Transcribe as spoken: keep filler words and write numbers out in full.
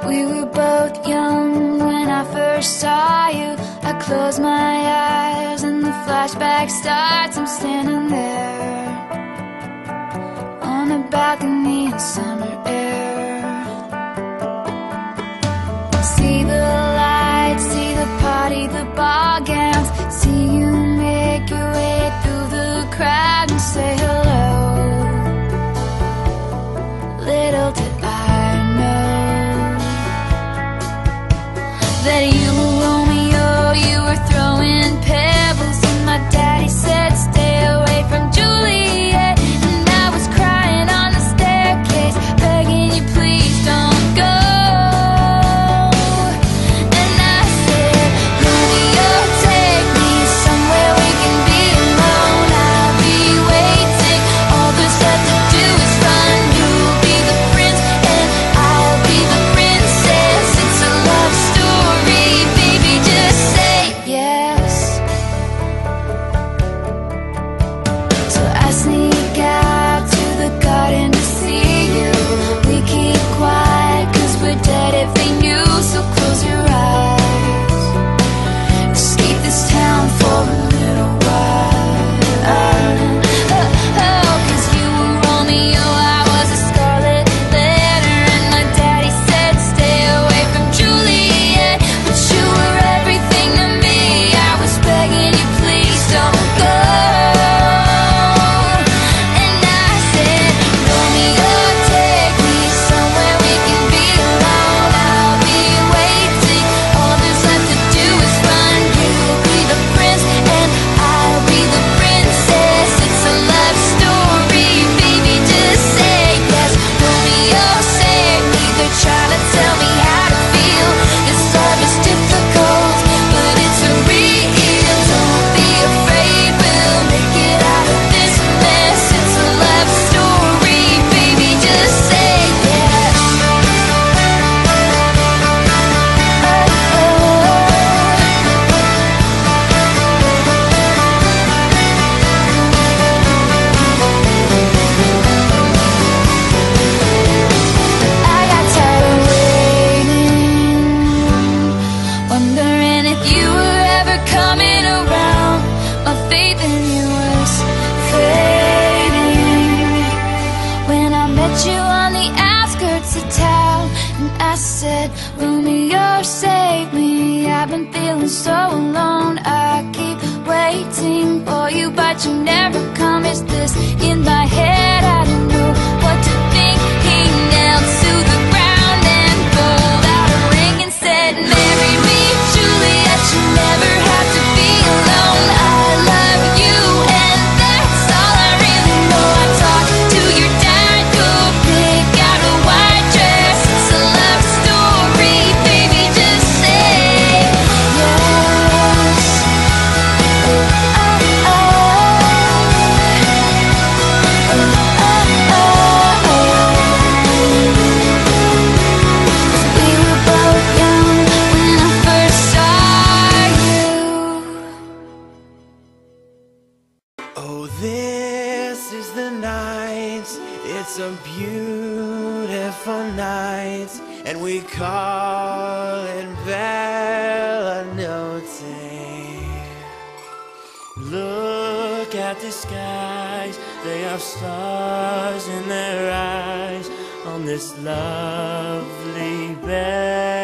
We were both young when I first saw you. I close my eyes and the flashback starts. I'm standing there on a balcony in summer air. See the lights, see the party, the ball gowns. See you make your way through the crowd and say hello. Little did I know that you were Romeo, you were throwing pebbles, and my daddy said stay away from Juliet. And I was crying on the staircase, begging you please don't go. And I said, Romeo, take me somewhere we can be alone. I'll be waiting, all there's left to do is run. You'll be the prince and I'll be the princess. It's a love story, baby, just say yes. So I sneak out to the garden to see you. We keep quiet cause we're dead if they knew. So close your eyes, escape this town for a little while. Oh, oh, cause you were Romeo, I was a scarlet letter, and my daddy said stay away from Juliet. But you were everything to me, I was begging you please don't go. And I said, Romeo, take me somewhere we can be alone. I'll be waiting, all there's left to do is run. You'll be the prince and I'll be the princess. It's a love story, baby, just say yes. Romeo, save me, they're trying to tell me how to feel. This love is difficult, but it's for real. Don't be afraid, we'll make it out of this mess. It's a love story, baby, just say yes. I got tired of waiting, wondering if you were ever coming around. My faith in you was fading when I met you on the outskirts of town. And I said, Romeo, save me, I've been feeling so alone. I keep waiting for you, but you never come. Is this in my head? I don't know what to think. He knelt to the ground and pulled out a ring and said, marry me, Juliet, you never have to be alone. I love you and that's all I really know. I talked to your dad, you'll pick out a white dress. It's a love story, baby, just say yes. Oh, oh, oh, oh, oh. We were both young when I first saw you. Oh, this is the night, it's a beautiful night, and we call it Bella Notte. Look at the skies, they have stars in their eyes on this lovely bed.